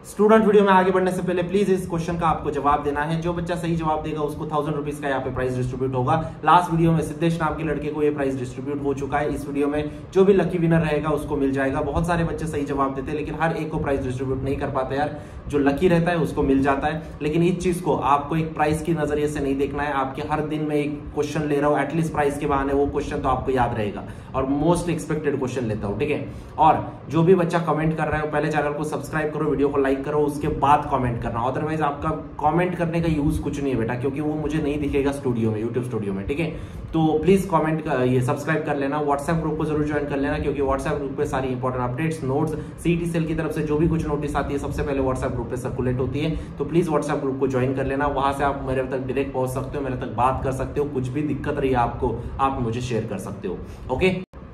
Student video में आगे बढ़ने से पहले प्लीज इस क्वेश्चन का आपको जवाब देना है। जो बच्चा सही जवाब देगा उसको 1000 रुपीज का यहाँ पे प्राइस डिस्ट्रीब्यूट होगा। लास्ट वीडियो में सिद्धेश नाम के लड़के को ये प्राइस डिस्ट्रीब्यूट हो चुका है। इस वीडियो में जो भी लकी विनर रहेगा उसको मिल जाएगा। बहुत सारे बच्चे सही जवाब देते हैं लेकिन हर एक को प्राइस डिस्ट्रीब्यूट नहीं कर पाते यार। जो लकी रहता है उसको मिल जाता है। लेकिन इस चीज को आपको एक प्राइस की नजरिए से नहीं देखना है। आपके हर दिन में एक क्वेश्चन ले रहा हूँ, एटलीस्ट प्राइस के बहाने वो क्वेश्चन तो आपको याद रहेगा और मोस्ट एक्सपेक्टेड क्वेश्चन लेता हूँ, ठीक है। और जो भी बच्चा कमेंट कर रहा है पहले चैनल को सब्सक्राइब करो, वीडियो को लाइक करो, उसके बाद कमेंट करना। अदरवाइज आपका कमेंट करने का यूज कुछ नहीं है बेटा, क्योंकि वो मुझे नहीं दिखेगा स्टूडियो में, यूट्यूब स्टूडियो में, ठीक है। तो प्लीज कमेंट ये सब्सक्राइब कर लेना। व्हाट्सएप ग्रुप को जरूर ज्वाइन कर लेना, क्योंकि व्हाट्सएप ग्रुप पे सारी important updates, notes, CET cell की तरफ से जो भी कुछ नोटिस आती है सबसे पहले व्हाट्सएप ग्रुप पे सर्कुलेट होती है। तो प्लीज व्हाट्सएप ग्रुप को ज्वाइन कर लेना। वहां से आप मेरे तक डायरेक्ट पहुंच सकते हो, मेरे तक बात कर सकते हो, कुछ भी दिक्कत रही आपको आप मुझे शेयर कर सकते हो। Okay,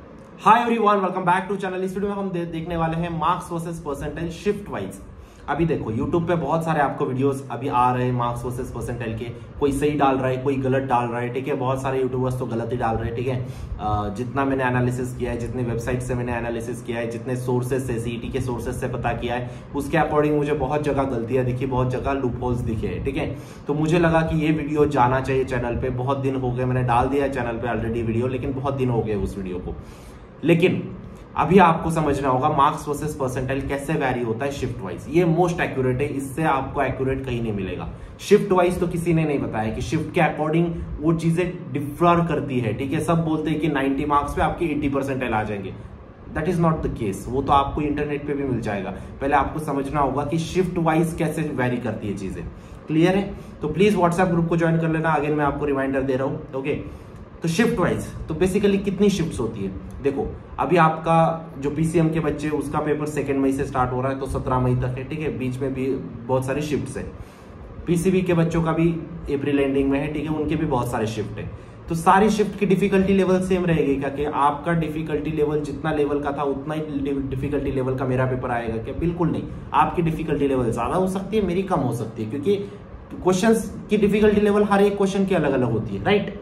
hi everyone, welcome back to channel. इस वीडियो में हम देखने वाले हैं marks versus percentile shift wise. अभी देखो YouTube पे बहुत सारे आपको वीडियोस अभी आ रहे हैं मार्क्स वर्सेस परसेंटाइल के। कोई सही डाल रहा है, कोई गलत डाल रहा है, ठीक है। बहुत सारे यूट्यूबर्स तो गलत ही डाल रहे हैं, ठीक है। जितना मैंने एनालिसिस किया है, जितने वेबसाइट से मैंने एनालिसिस किया है, जितने सोर्सेज से, सीईटी के सोर्सेज से पता किया है, उसके अकॉर्डिंग मुझे बहुत जगह गलतियां दिखी, बहुत जगह लूप होल्स दिखे हैं, ठीक है। तो मुझे लगा कि ये वीडियो जाना चाहिए चैनल पे। बहुत दिन हो गए, मैंने डाल दिया है चैनल पे ऑलरेडी वीडियो, लेकिन बहुत दिन हो गए उस वीडियो को। लेकिन अभी आपको समझना होगा मार्क्स वर्सेस परसेंटाइल कैसे वैरी होता है शिफ्ट वाइज। ये मोस्ट एक्यूरेट है, इससे आपको एक्यूरेट कहीं नहीं मिलेगा। शिफ्ट वाइज तो किसी ने नहीं बताया कि शिफ्ट के अकॉर्डिंग वो चीजें डिफर करती है, ठीक है। सब बोलते हैं कि 90 मार्क्स पे आपके 80 परसेंटाइल आ जाएंगे। That is not the case. वो तो आपको इंटरनेट पे भी मिल जाएगा। पहले आपको समझना होगा कि शिफ्ट वाइज कैसे वैरी करती है चीजें। क्लियर है? तो प्लीज व्हाट्सएप ग्रुप को ज्वाइन कर लेना। अगेन मैं आपको रिमाइंडर दे रहा हूं, ओके। तो शिफ्ट वाइज तो बेसिकली कितनी शिफ्ट्स होती है? देखो अभी आपका जो पीसीएम के बच्चे उसका पेपर 2 मई से स्टार्ट हो रहा है, तो 17 मई तक है, ठीक है। बीच में भी बहुत सारी शिफ्ट्स है। पीसीबी के बच्चों का भी अप्रैल एंडिंग में है, ठीक है। उनके भी बहुत सारे शिफ्ट है। तो सारी शिफ्ट की डिफिकल्टी लेवल सेम रहेगी क्या? कि आपका डिफिकल्टी लेवल जितना लेवल का था उतना ही डिफिकल्टी लेवल का मेरा पेपर आएगा क्या? बिल्कुल नहीं। आपकी डिफिकल्टी लेवल ज्यादा हो सकती है, मेरी कम हो सकती है, क्योंकि क्वेश्चंस की डिफिकल्टी लेवल हर एक क्वेश्चन की अलग अलग होती है, राइट।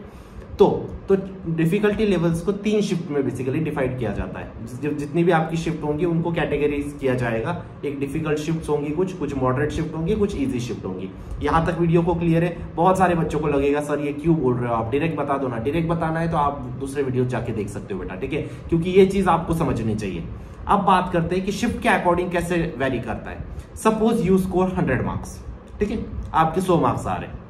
तो डिफिकल्टी लेवल्स को 3 शिफ्ट में बेसिकली डिवाइड किया जाता है। जितनी भी आपकी शिफ्ट होंगी उनको कैटेगरीज किया जाएगा। एक डिफिकल्ट शिफ्ट होंगी, कुछ मॉडरेट शिफ्ट होंगी, कुछ इजी शिफ्ट होंगी। यहां तक वीडियो को क्लियर है? बहुत सारे बच्चों को लगेगा सर ये क्यों बोल रहे हो आप, डायरेक्ट बता दो ना। डायरेक्ट बताना है तो आप दूसरे वीडियो जाके देख सकते हो बेटा, ठीक है, क्योंकि ये चीज आपको समझनी चाहिए। अब बात करते हैं कि शिफ्ट के अकॉर्डिंग कैसे वेरी करता है। सपोज यू स्कोर 100 मार्क्स, ठीक है, आपके 100 मार्क्स आ रहे हैं।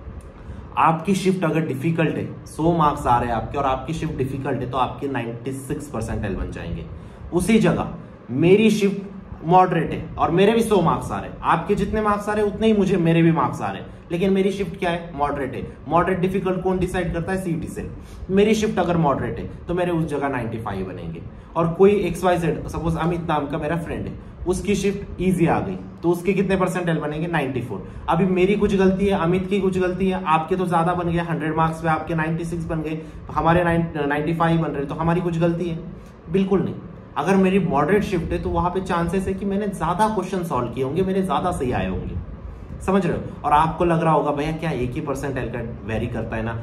आपकी शिफ्ट अगर डिफिकल्ट है, 100 मार्क्स आ रहे हैं आपके और आपकी शिफ्ट डिफिकल्ट है, तो आपके 96 परसेंटाइल बन जाएंगे। उसी जगह मेरी शिफ्ट मॉडरेट है और मेरे भी 100 मार्क्स आ रहे हैं। आपके जितने मार्क्स आ रहे हैं उतने ही मेरे भी मार्क्स आ रहे हैं, लेकिन मेरी शिफ्ट क्या है? मॉडरेट है। मॉडरेट डिफिकल्ट कौन डिसाइड करता है? सीईटी से। मेरी शिफ्ट अगर मॉडरेट है तो मेरे उस जगह 95 बनेंगे। और कोई XYZ, सपोज अमित नाम का मेरा फ्रेंड है, उसकी शिफ्ट इजी आ गई, तो उसके कितने परसेंटाइल बनेंगे? 94। अभी मेरी कुछ गलती है, अमित की कुछ गलती है, आपके तो ज्यादा बन गए, 100 मार्क्स पे आपके 96 बन गए, हमारे 95 बन रहे, तो हमारी कुछ गलती है? बिल्कुल नहीं। अगर मेरी मॉडरेट शिफ्ट है तो वहां पे चांसेस है कि मैंने ज्यादा क्वेश्चन सॉल्व किए होंगे, मेरे ज्यादा सही आए होंगे। समझ रहे हो? और आपको लग रहा होगा भैया क्या एक ही परसेंटाइल का वेरी करता है ना?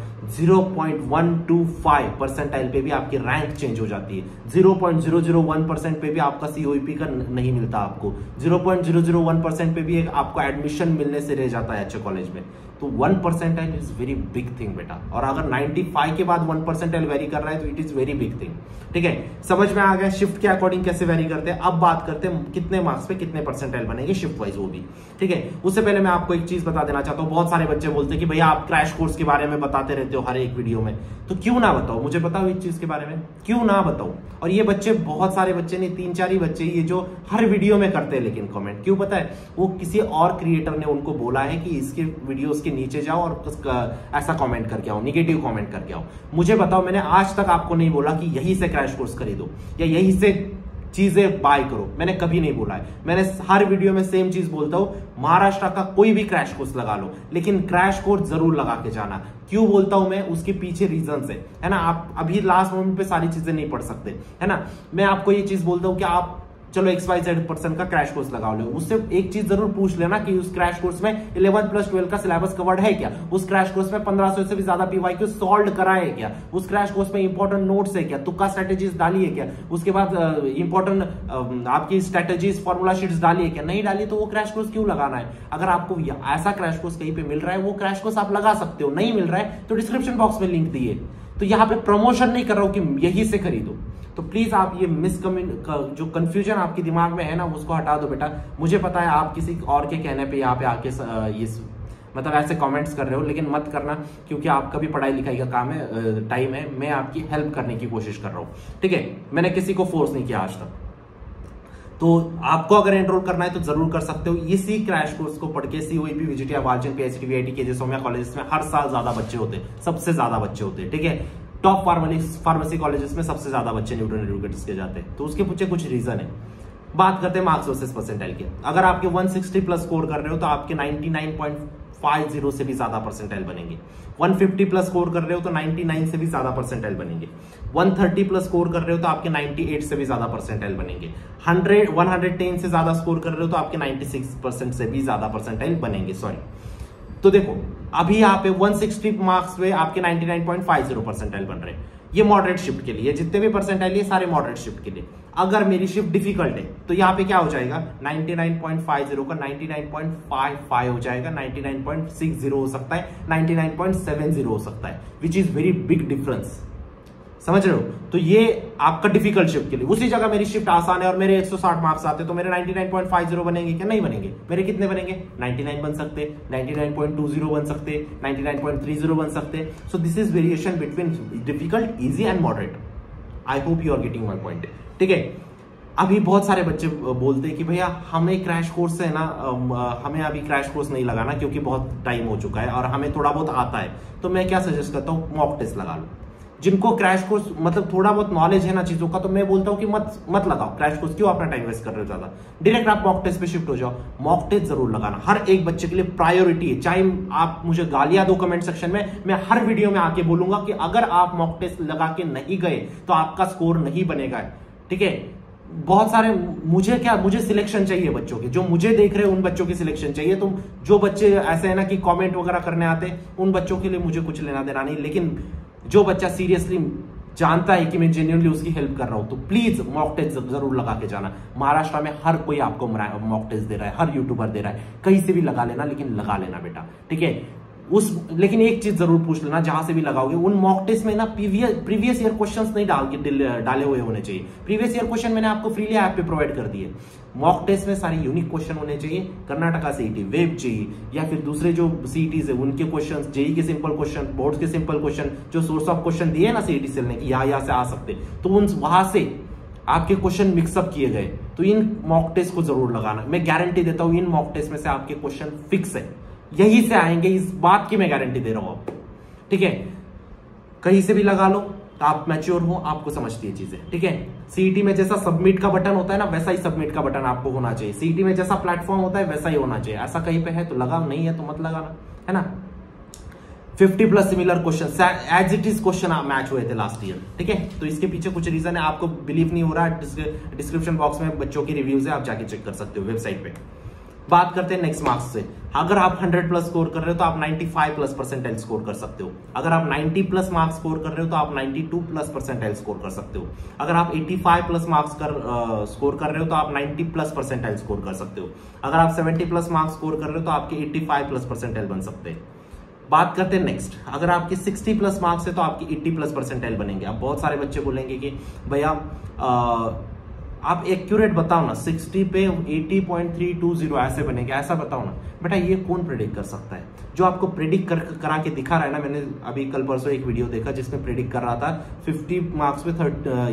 0.125 परसेंटाइल पे भी आपकी रैंक चेंज हो जाती है। 0.001% पे भी आपका COEP का नहीं मिलता आपको। 0.001% पे भी एक आपको एडमिशन मिलने से रह जाता है अच्छे कॉलेज में। तो 1 percentile is very big thing बेटा। और अगर 95 के बाद 1 परसेंटाइल वेरी कर रहा है तो it is very big thing, ठीक है। समझ में आ गया शिफ्ट के अकॉर्डिंग कैसे वेरी करते हैं। अब बात करते हैं कितने मार्क्स पे कितने परसेंटाइल बनेंगे शिफ्ट वाइज, वो भी, ठीक है। उससे पहले मैं आपको एक चीज बता देना चाहता हूँ। बहुत सारे बच्चे बोलते हैं कि भैया आप क्रैश कोर्स के बारे में बताते रहते हो हर एक वीडियो में, तो क्यों ना बताओ? मुझे बताओ इस चीज के बारे में, क्यों ना बताओ? और ये बच्चे, बहुत सारे बच्चे नहीं, 3-4 ही बच्चे ये जो हर वीडियो में करते हैं, लेकिन कमेंट क्यों पता है? वो किसी और क्रिएटर ने उनको बोला है कि इसके वीडियोस के नीचे जाओ और ऐसा कमेंट करके आओ, निगेटिव कमेंट करके आओ। मुझे बताओ, मैंने आज तक आपको नहीं बोला कि यही से क्रैश कोर्स खरीदो या यही से चीजें बाय करो, मैंने कभी नहीं बोला है। मैंने हर वीडियो में सेम चीज बोलता हूं, महाराष्ट्र का कोई भी क्रैश कोर्स लगा लो, लेकिन क्रैश कोर्स जरूर लगा के जाना। क्यों बोलता हूं मैं? उसके पीछे रीजन है ना। आप अभी लास्ट मोमेंट पे सारी चीजें नहीं पढ़ सकते, है ना। मैं आपको ये चीज बोलता हूं कि आप चलो XYZ% का क्रैश कोर्स लगा लो, उससे एक चीज जरूर पूछ लेना कि उस क्रैश कोर्स में 11 प्लस 12 का सिलेबस कवर्ड है क्या, उस क्रैश कोर्स में 1500 से भी ज्यादा PYQ सॉल्व करा है क्या, उस क्रैश कोर्स में इंपॉर्टेंट नोट्स है क्या, तुक्का स्ट्रेटेजीज डाली है क्या, उसके बाद इंपॉर्टेंट आपकी स्ट्रेटेजीज फॉर्मूला शीट्स डाली है क्या, नहीं डाली तो वो क्रैश कोर्स क्यों लगाना है। अगर आपको ऐसा क्रैश कोर्स कहीं पे मिल रहा है वो क्रैश कोर्स आप लगा सकते हो, नहीं मिल रहा है तो डिस्क्रिप्शन बॉक्स में लिंक दिए। तो यहाँ पे प्रमोशन नहीं कर रहा हूं कि यही से खरीदो। तो प्लीज आप ये जो कंफ्यूजन आपके दिमाग में है ना उसको हटा दो बेटा। मुझे पता है आप किसी और के कहने पे यहाँ पे आके ये मतलब ऐसे कमेंट्स कर रहे हो, लेकिन मत करना क्योंकि आपका भी पढ़ाई लिखाई का काम है, टाइम है, मैं आपकी हेल्प करने की कोशिश कर रहा हूँ, ठीक है। मैंने किसी को फोर्स नहीं किया आज तक। तो आपको अगर एनरोल करना है तो जरूर कर सकते हो। इसी क्रैश कोर्स को पढ़ के COEP, VGT, Walchand, PICT, VIT के सोम्या कॉलेज में हर साल ज्यादा बच्चे होते हैं, सबसे ज्यादा बच्चे होते हैं, ठीक है। टॉप फार्मेसी कॉलेजेस में सबसे ज्यादा बच्चे न्यूटन एडुकेटर्स के जाते हैं। तो उसके पीछे कुछ रीजन है। बात करते हैं मार्क्स वर्सेस परसेंटाइल के। अगर आपके 160 प्लस स्कोर कर रहे हो तो आपके 99.50 से भी ज्यादा परसेंटाइल बनेंगे। 150 प्लस स्कोर कर रहे हो तो 99 से भी ज्यादा परसेंटाइल बनेंगे। 130 प्लस स्कोर कर रहे हो तो आपके 98 से भी ज्यादा परसेंटाइल बनेंगे। 110 से ज्यादा स्कोर कर रहे हो तो आपके 96% से भी ज्यादा परसेंटाइल बनेंगे। सॉरी, तो देखो अभी यहाँ पे 160 मार्क्स पे आपके 99.50 परसेंटाइल बन रहे हैं। ये मॉडरेट शिफ्ट के लिए, जितने भी परसेंटाइल ये सारे मॉडरेट शिफ्ट के लिए। अगर मेरी शिफ्ट डिफिकल्ट है तो यहाँ पे क्या हो जाएगा, 99.50 का 99.55 हो जाएगा, 99.60 हो सकता है, 99.70 हो सकता है, which is very big difference. समझ रहे हो। तो ये आपका डिफिकल्ट शिफ्ट के लिए। उसी जगह मेरी शिफ्ट आसान है और मेरे 160 मार्क्स आते तो मेरे 99.50 बनेंगे क्या, नहीं बनेंगे। मेरे कितने बनेंगे, 99 बन सकते, 99.20 बन सकते, 99.30 बन सकते। So this is variation between difficult, easy and moderate. I hope you are getting my point, ठीक है। अभी बहुत सारे बच्चे बोलते हैं कि भैया हमें क्रैश कोर्स है ना, हमें अभी क्रैश कोर्स नहीं लगाना क्योंकि बहुत टाइम हो चुका है और हमें थोड़ा बहुत आता है। तो मैं क्या सजेस्ट करता हूँ, मॉक टेस्ट लगा लो। जिनको क्रैश कोर्स मतलब थोड़ा बहुत नॉलेज है ना चीजों का, तो मैं बोलता हूं कि मत लगाओ क्रैश कोर्स, क्यों अपना टाइम वेस्ट कर रहे हो ज्यादा। डायरेक्ट आप मॉक टेस्ट पे शिफ्ट हो जाओ। मॉक टेस्ट जरूर लगाना, हर एक बच्चे के लिए प्रायोरिटी है। चाहे आप मुझे गालियां दो कमेंट सेक्शन में, मैं हर वीडियो में आके बोलूंगा कि अगर आप मॉक टेस्ट लगा के नहीं गए तो आपका स्कोर नहीं बनेगा, ठीक है। बहुत सारे मुझे सिलेक्शन चाहिए बच्चों की, जो मुझे देख रहे हैं उन बच्चों की सिलेक्शन चाहिए। तो जो बच्चे ऐसे है ना कि कमेंट वगैरह करने आते हैं, उन बच्चों के लिए मुझे कुछ लेना देना नहीं, लेकिन जो बच्चा सीरियसली जानता है कि मैं जेन्युइनली उसकी हेल्प कर रहा हूं तो प्लीज मॉक टेस्ट जरूर लगा के जाना। महाराष्ट्र में हर कोई आपको मॉक टेस्ट दे रहा है, हर यूट्यूबर दे रहा है, कहीं से भी लगा लेना, लेकिन लगा लेना बेटा, ठीक है। लेकिन एक चीज जरूर पूछ लेना, जहां से भी लगाओगे उन मॉक टेस्ट में ना प्रीवियस ईयर क्वेश्चंस नहीं डाले हुए होने चाहिए। प्रीवियस ईयर क्वेश्चन मैंने आपको फ्रीली ऐप पे प्रोवाइड कर दिए। मॉक टेस्ट में सारे यूनिक क्वेश्चन होने चाहिए। कर्नाटका सीईटी, वेब जेई या फिर दूसरे जो सीईटीज है उनके क्वेश्चन, जेई के सिंपल क्वेश्चन, बोर्ड के सिंपल क्वेश्चन, जो सोर्स ऑफ क्वेश्चन दिए ना सीईटी सेल ने कि यहाँ से आ सकते, तो उन वहां से आपके क्वेश्चन मिक्सअप किए गए, तो इन मॉक टेस्ट को जरूर लगाना। मैं गारंटी देता हूं इन मॉक टेस्ट में से आपके क्वेश्चन फिक्स है, यही से आएंगे, इस बात की मैं गारंटी दे रहा हूं, ठीक है। कहीं से भी लगा लो, तो आप मैच्योर हो, आपको समझती है चीजें, ठीक है। सीईटी में जैसा सबमिट का बटन होता है ना, वैसा ही सबमिट का बटन आपको होना चाहिए। सीईटी में जैसा प्लेटफॉर्म होता है वैसा ही होना चाहिए। ऐसा कहीं पे है तो लगाओ, नहीं है तो मत लगाना, है ना। 50 plus similar question as it is question match हुए थे लास्ट ईयर, ठीक है। तो इसके पीछे कुछ रीजन है, आपको बिलीव नहीं हो रहा, डिस्क्रिप्शन बॉक्स में बच्चों की रिव्यूज है, आप जाके चेक कर सकते हो वेबसाइट पे। बात करते हैं नेक्स्ट मार्क्स से। अगर आप 100 प्लस स्कोर कर रहे हो तो आप 95 प्लस परसेंटाइल स्कोर कर सकते हो। अगर आप 90 प्लस मार्क्स स्कोर कर रहे हो तो आप 92 प्लस परसेंटाइल स्कोर कर सकते हो। अगर आप 85 प्लस मार्क्स स्कोर कर रहे हो तो आप 90 प्लस परसेंटाइल स्कोर कर सकते हो। अगर आप 70 प्लस मार्क्स स्कोर कर रहे हो तो आपके 85 प्लस परसेंटाइल बन सकते हैं। बात करते हैं नेक्स्ट, अगर आपके 60 प्लस मार्क्स है तो आपकी 80 प्लस परसेंटाइल बनेंगे। अब बहुत सारे बच्चे बोलेंगे कि भैया आप एक्यूरेट बताओ ना, 60 पे 80.320 ऐसे बनेंगे, ऐसा बताओ ना। बेटा ये कौन प्रेडिक्ट कर सकता है? जो आपको प्रेडिक्ट करा के दिखा रहा है ना, मैंने अभी कल परसों एक वीडियो देखा जिसमें प्रेडिक्ट कर रहा था 50 मार्क्स पे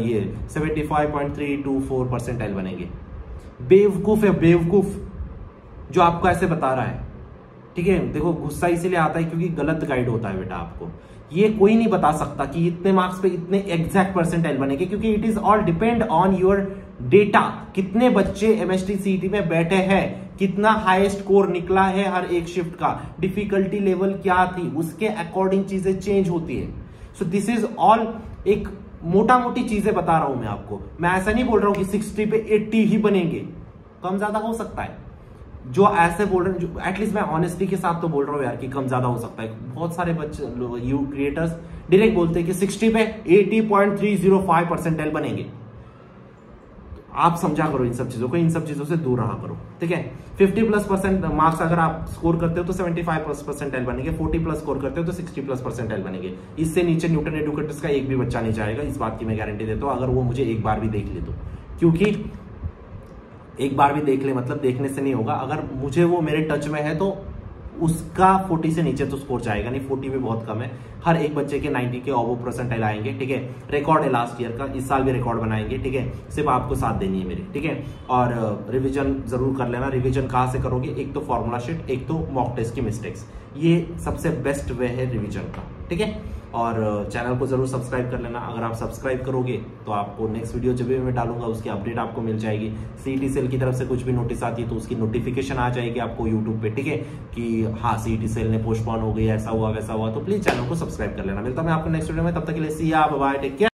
75.324 परसेंटाइल बनेंगे। बेवकूफ है, बेवकूफ जो आपको ऐसे बता रहा है, ठीक है। देखो गुस्सा इसीलिए आता है क्योंकि गलत गाइड होता है बेटा आपको। ये कोई नहीं बता सकता कि इतने मार्क्स पे इतने एग्जैक्ट परसेंटाइल बनेंगे, क्योंकि it is all depend on your data. कितने बच्चे एमएसटी सीईटी में बैठे हैं, कितना हाईएस्ट स्कोर निकला है हर एक शिफ्ट का, डिफिकल्टी लेवल क्या थी, उसके अकॉर्डिंग चीजें चेंज होती है। सो दिस इज ऑल एक मोटा मोटी चीजें बता रहा हूं मैं आपको। मैं ऐसा नहीं बोल रहा हूं कि 60 पे 80 ही बनेंगे, कम ज्यादा हो सकता है। जो ऐसे बोल रहे हैं, जो एटलीस्ट मैं ऑनेस्टी के साथ तो बोल रहा हूं यार कि कम ज्यादा हो सकता है। बहुत सारे बच्चे यू क्रिएटर्स डायरेक्ट बोलते हैं कि 60 पे 80.305 परसेंटाइल बनेंगे। आप समझा करो इन सब चीजों को, इन सब चीजों से दूर रहा करो, ठीक है। 50+ % मार्क्स अगर आप स्कोर करते हो तो 75+ परसेंटाइल बनेंगे, 40+ स्कोर करते हो तो 60+ परसेंटाइल बनेंगे। इससे नीचे न्यूटन एडुकेटर्स का एक भी बच्चा नहीं जाएगा, इस बात की मैं गारंटी देता हूं, अगर वो मुझे एक बार भी देख ले तो। क्योंकि एक बार भी देख ले मतलब देखने से नहीं होगा, अगर मुझे वो मेरे टच में है तो उसका 40 से नीचे तो स्कोर जाएगा नहीं, 40 भी बहुत कम है। हर एक बच्चे के 90 के ओवो परसेंटाइल आएंगे, ठीक है। रिकॉर्ड है लास्ट ईयर का, इस साल भी रिकॉर्ड बनाएंगे, ठीक है। सिर्फ आपको साथ देनी है मेरी, ठीक है। और रिवीजन जरूर कर लेना। रिवीजन कहाँ से करोगे, एक तो फॉर्मूला शीट, एक तो मॉक टेस्ट की मिस्टेक्स, ये सबसे बेस्ट वे है रिवीजन का, ठीक है। और चैनल को जरूर सब्सक्राइब कर लेना। अगर आप सब्सक्राइब करोगे तो आपको नेक्स्ट वीडियो जब भी मैं डालूंगा उसकी अपडेट आपको मिल जाएगी। सीईटी सेल की तरफ से कुछ भी नोटिस आती है तो उसकी नोटिफिकेशन आ जाएगी आपको यूट्यूब पे, ठीक है, कि हाँ सीईटी सेल ने पोस्टपोन हो गई, ऐसा हुआ वैसा हुआ। तो प्लीज चैनल को सब्सक्राइब कर लेना। मिलता हूं मैं आपको नेक्स्ट वीडियो में, तब तक के लिए सी या बाय, टेक केयर।